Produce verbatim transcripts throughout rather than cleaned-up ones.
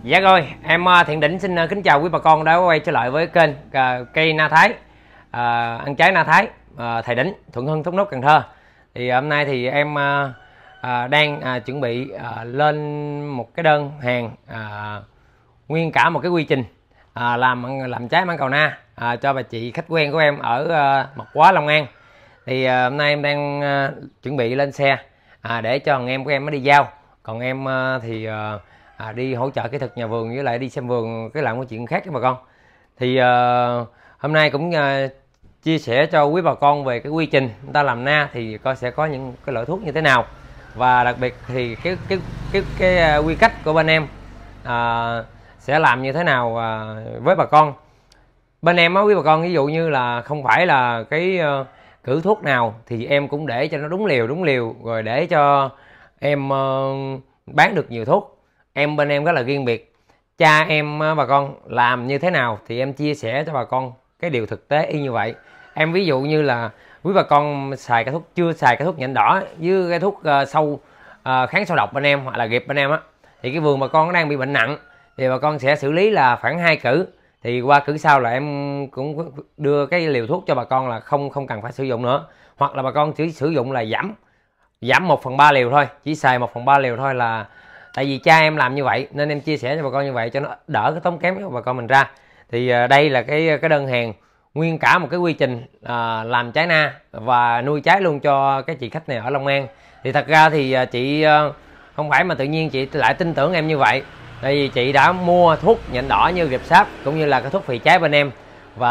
Dạ rồi, em Thiện Đỉnh xin kính chào quý bà con đã quay trở lại với kênh cây na Thái, à, ăn trái na Thái, à, Thầy Đỉnh, Thuận Hưng, Thốt Nốt, Cần Thơ. Thì hôm nay thì em à, à, đang à, chuẩn bị à, lên một cái đơn hàng à, nguyên cả một cái quy trình à, làm làm trái mãng cầu na à, cho bà chị khách quen của em ở à, Mộc Hóa, Long An. Thì à, hôm nay em đang à, chuẩn bị lên xe à, để cho thằng em của em mới đi giao, còn em à, thì à, À, đi hỗ trợ kỹ thuật nhà vườn với lại đi xem vườn, cái làm cái chuyện khác với bà con. Thì uh, hôm nay cũng uh, chia sẻ cho quý bà con về cái quy trình người ta làm na thì coi sẽ có những cái loại thuốc như thế nào, và đặc biệt thì cái cái cái cái, cái uh, quy cách của bên em uh, sẽ làm như thế nào uh, với bà con. Bên em á quý bà con, ví dụ như là không phải là cái uh, cử thuốc nào thì em cũng để cho nó đúng liều đúng liều rồi để cho em uh, bán được nhiều thuốc. Em bên em rất là riêng biệt, cha em bà con làm như thế nào thì em chia sẻ cho bà con cái điều thực tế y như vậy. Em ví dụ như là quý bà con xài cái thuốc, chưa xài cái thuốc nhện đỏ với cái thuốc uh, sâu uh, kháng sâu độc bên em hoặc là ghịp bên em á, thì cái vườn bà con nó đang bị bệnh nặng thì bà con sẽ xử lý là khoảng hai cử, thì qua cử sau là em cũng đưa cái liều thuốc cho bà con là không không cần phải sử dụng nữa, hoặc là bà con chỉ sử dụng là giảm giảm một phần ba liều thôi, chỉ xài một phần ba liều thôi. Là tại vì cha em làm như vậy nên em chia sẻ cho bà con như vậy cho nó đỡ cái tốn kém của bà con mình ra. Thì uh, đây là cái cái đơn hàng nguyên cả một cái quy trình uh, làm trái na và nuôi trái luôn cho cái chị khách này ở Long An. Thì thật ra thì uh, chị uh, không phải mà tự nhiên chị lại tin tưởng em như vậy, tại vì chị đã mua thuốc nhện đỏ như ghịp sáp cũng như là cái thuốc phì trái bên em,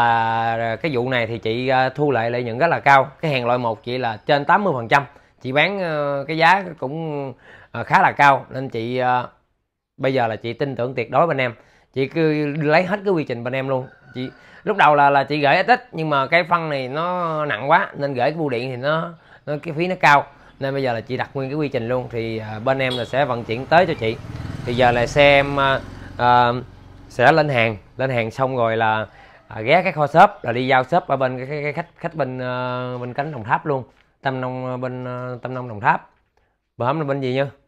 và cái vụ này thì chị uh, thu lại lợi nhuận rất là cao. Cái hàng loại một chị là trên tám mươi phần trăm, chị bán uh, cái giá cũng À, khá là cao, nên chị à, bây giờ là chị tin tưởng tuyệt đối bên em. Chị cứ lấy hết cái quy trình bên em luôn. Chị lúc đầu là là chị gửi ít ít nhưng mà cái phân này nó nặng quá nên gửi cái bưu điện thì nó, nó cái phí nó cao, nên bây giờ là chị đặt nguyên cái quy trình luôn. Thì à, bên em là sẽ vận chuyển tới cho chị. Thì giờ là xe em à, à, sẽ lên hàng lên hàng xong rồi là à, ghé cái kho shop, là đi giao shop ở bên cái, cái, cái khách khách bên uh, bên cánh Đồng Tháp luôn, Tâm Nông, bên uh, Tâm Nông Đồng Tháp. Bữa hổm là bên gì như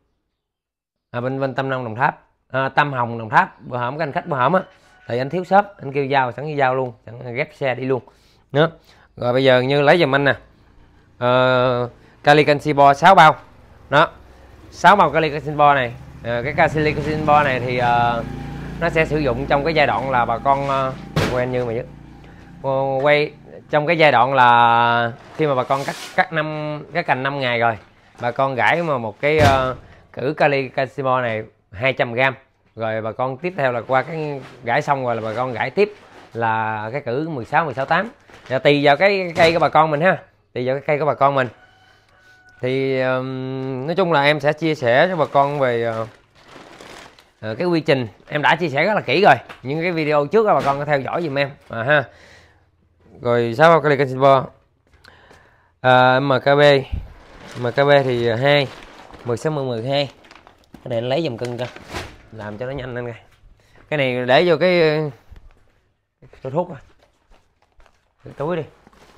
à, bên bên Tâm Nông Đồng Tháp, à, Tâm Hồng Đồng Tháp. Bữa hổm cái anh khách bữa hổm á thì anh thiếu shop, anh kêu giao sẵn đi giao luôn, sẵn ghép xe đi luôn nữa. Rồi bây giờ như lấy giùm anh nè, uh, Kali Canxi Bo sáu bao đó, sáu bao Kali Canxi Bo này. Uh, cái Kali Canxi Bo này thì uh, nó sẽ sử dụng trong cái giai đoạn là bà con uh, quen như mà chứ uh, quay trong cái giai đoạn là khi mà bà con cắt cắt năm cái cành năm ngày rồi, bà con gãi mà một cái uh, cử Kali Canxi Bo này hai trăm gam, rồi bà con tiếp theo là qua cái gãi xong rồi là bà con gãi tiếp là cái cử mười sáu, mười sáu, tám. Và tùy vào cái cây của bà con mình ha, tùy vào cái cây của bà con mình. Thì um, nói chung là em sẽ chia sẻ cho bà con về uh, uh, cái quy trình em đã chia sẻ rất là kỹ rồi, những cái video trước đó bà con có theo dõi giùm em à, ha. Rồi sáu bao Kali Canxi Bo uh, em ca bê em ca bê thì hai mười sáu mươi mười hai. Cái này lấy dùm cưng cho làm cho nó nhanh lên. Cái này để vô cái cái thuốc rồi, cái túi đi.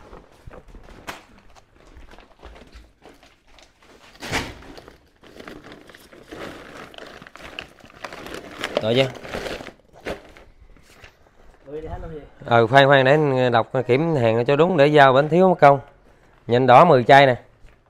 Rồi chưa? Ờ khoan khoan để đọc kiểm hàng cho đúng để giao bánh thiếu mất công. Nhện đỏ mười chai nè,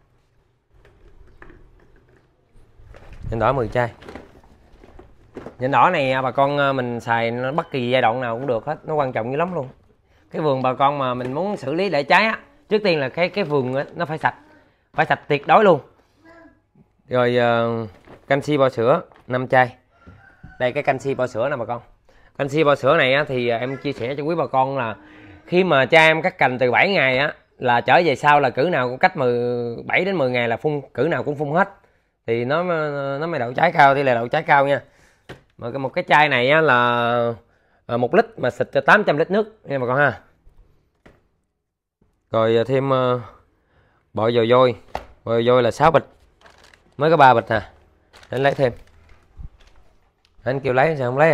nhện đỏ mười chai. Nhện đỏ này bà con mình xài nó bất kỳ giai đoạn nào cũng được hết, nó quan trọng dữ lắm luôn. Cái vườn bà con mà mình muốn xử lý để trái á, trước tiên là cái cái vườn á, nó phải sạch, phải sạch tuyệt đối luôn. Rồi uh, canxi bò sữa năm chai. Đây cái canxi bò sữa nè bà con. Canxi bò sữa này á, thì em chia sẻ cho quý bà con là khi mà cha em cắt cành từ bảy ngày á là trở về sau là cử nào cũng cách mười bảy đến mười ngày là phun, cử nào cũng phun hết thì nó nó mới đậu trái cao, thì là đậu trái cao nha. Mà một cái chai này á, là một lít mà xịt cho tám trăm lít nước nha bà con ha. Rồi thêm uh, bọ dồi vôi, bọ dồi vôi là sáu bịch, mới có ba bịch nè, anh lấy thêm. Anh kêu lấy sao không lấy à?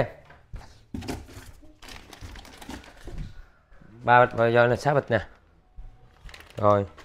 ba bịch bọ dồi là sáu bịch nè. Rồi